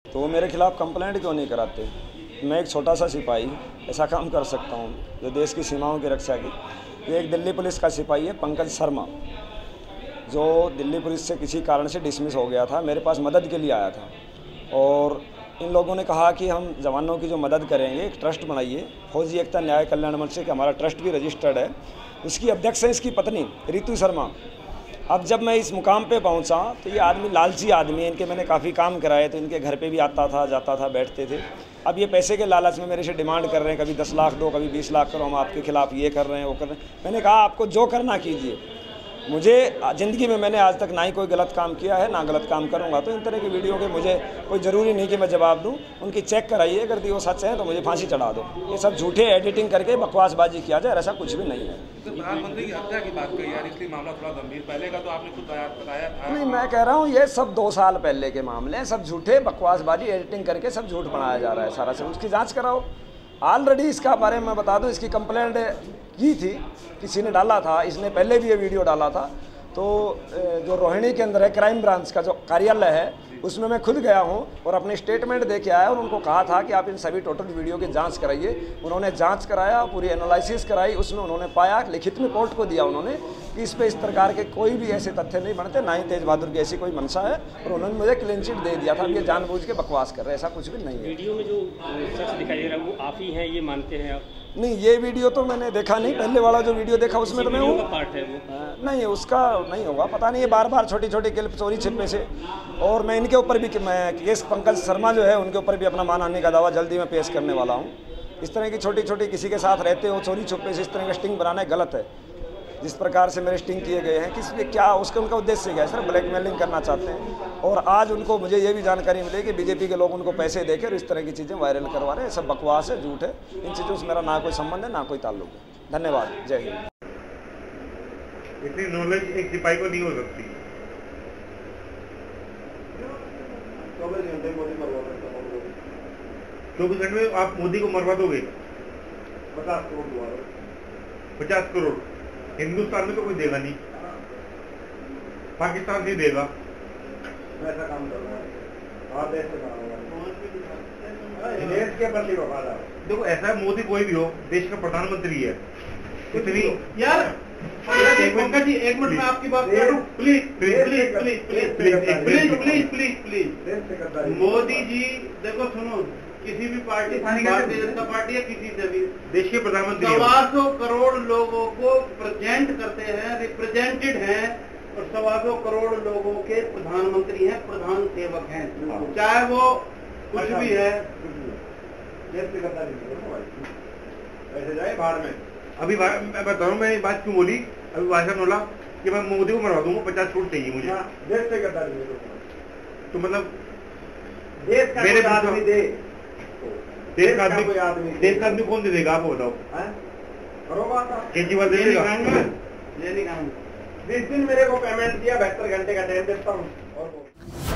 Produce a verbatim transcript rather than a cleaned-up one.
तो वो मेरे खिलाफ कंप्लेंट क्यों नहीं कराते? मैं एक छोटा सा सिपाही ऐसा काम कर सकता हूँ जो देश की सीमाओं की रक्षा की। ये एक दिल्ली पुलिस का सिपाही है पंकज शर्मा, जो दिल्ली पुलिस से किसी कारण से डिसमिस हो गया था, मेरे पास मदद के लिए आया था। और इन लोगों ने कहा कि हम जवानों की जो मदद करेंगे, एक ट्रस्ट बनाइए, फौजी एकता न्याय कल्याण मंच से, कि हमारा ट्रस्ट भी रजिस्टर्ड है। उसकी अध्यक्ष है इसकी पत्नी रितु शर्मा। अब जब मैं इस मुकाम पे पहुंचा तो ये आदमी लालची आदमी है, इनके मैंने काफ़ी काम कराए, तो इनके घर पे भी आता था, जाता था, बैठते थे। अब ये पैसे के लालच में मेरे से डिमांड कर रहे हैं, कभी दस लाख दो, कभी बीस लाख करो, हम आपके खिलाफ ये कर रहे हैं, वो कर रहे हैं। मैंने कहा आपको जो करना कीजिए, मुझे ज़िंदगी में मैंने आज तक ना ही कोई गलत काम किया है, ना गलत काम करूंगा। तो इन तरह की वीडियो के मुझे कोई ज़रूरी नहीं कि मैं जवाब दूं, उनकी चेक कराइए, अगर वो सच है तो मुझे फांसी चढ़ा दो। ये सब झूठे एडिटिंग करके बकवासबाजी किया जाए, ऐसा कुछ भी नहीं है। तो प्रधानमंत्री की हत्या की बात कही यार, इसलिए मामला थोड़ा गंभीर, पहले का तो आपने खुद बताया था। नहीं, मैं कह रहा हूँ ये सब दो साल पहले के मामले हैं, सब झूठे बकवासबाजी एडिटिंग करके सब झूठ बनाया जा रहा है सारा से। उसकी जाँच कराओ। ऑलरेडी इसका बारे में मैं बता दूं, इसकी कंप्लेंट की थी, किसी ने डाला था, इसने पहले भी ये वीडियो डाला था। तो जो रोहिणी के अंदर है क्राइम ब्रांच का जो कार्यालय है, उसमें मैं खुद गया हूं और अपने स्टेटमेंट दे के आया और उनको कहा था कि आप इन सभी टोटल वीडियो की जांच कराइए। उन्होंने जांच कराया, पूरी एनालिसिस कराई, उसमें उन्होंने पाया, लिखित में कोर्ट को दिया उन्होंने, कि इस पे इस प्रकार के कोई भी ऐसे तथ्य नहीं बनते, ना ही तेज बहादुर की ऐसी कोई मंशा है, और उन्होंने मुझे क्लीन चिट दे दिया था। ये जानबूझ के बकवास कर रहे हैं, ऐसा कुछ भी नहीं है। वीडियो में जो शख्स दिखाई दे रहा है वो आप ही हैं, ये मानते हैं आप? नहीं, ये वीडियो तो मैंने देखा नहीं, पहले वाला जो वीडियो देखा उसमें तो मैं हूँ। पार्ट है वो? नहीं, उसका नहीं होगा, पता नहीं, ये बार बार छोटी छोटी क्लिप चोरी छिपे से। और मैं इनके ऊपर भी, मैं केस पंकज शर्मा जो है उनके ऊपर भी अपना मानहानि का दावा जल्दी में पेश करने वाला हूँ। इस तरह की छोटी छोटी किसी के साथ रहते हो चोरी छुपे से इस तरह का स्टिंग बनाना गलत है। जिस प्रकार से मेरे स्टिंग किए गए हैं, किस लिए, क्या उसका उनका उद्देश्य क्या है? सर, ब्लैकमेलिंग करना चाहते हैं। और आज उनको, मुझे ये भी जानकारी मिली कि बीजेपी के लोग उनको पैसे देकर इस तरह की चीज़ें वायरल करवा रहे हैं। सब बकवास है, झूठ है। इन चीज़ों से मेरा ना कोई संबंध है, ना कोई ताल्लुक है। धन्यवाद, जय हिंद। इतनी नॉलेज एक सिपाही को नहीं हो सकती। चौबीस घंटे मोदी मरवा चौबीस घंटे में आप मोदी को मरवा दोगे? पचास करोड़ पचास करोड़ हिंदुस्तान में तो कोई देगा नहीं, पाकिस्तान नहीं देगा। ऐसा काम कर रहा है, देश के प्रति वफादार। देखो, ऐसा मोदी कोई भी हो, देश का प्रधानमंत्री है, इतनी यार। पंकज जी, एक मिनट में आपकी बात करूं, please please please please please please please please please Modi ji, देखो सुनो, किसी भी पार्टी, भारतीय जनता पार्टी या किसी से भी, देश के प्रधानमंत्री सवा सौ करोड़ लोगों को प्रेजेंट करते हैं, रिप्रेजेंटेड हैं, और सवा सौ करोड़ लोगों के प्रधानमंत्री हैं, प्रधान सेवक हैं, चाहे वो कुछ भी है। ऐसे जाए बाहर में। अभी मैं बता रहा हूँ, मैं ये बात क्यों बोली, अभी भाषण बोला कि मैं मोदी को मरवा दूंगा, पचास करोड़ चाहिए मुझे। देश से करता नहीं, तो मतलब देश का मेरे आदमी दे, देश का आदमी, देश का आदमी कौन दे देगा? आप बताओ। केजरीवाल दे देगा? ये नहीं कहा। जिस दिन मेरे को पेमेंट दिया, बहत्तर घंटे का टाइम देता हूँ। और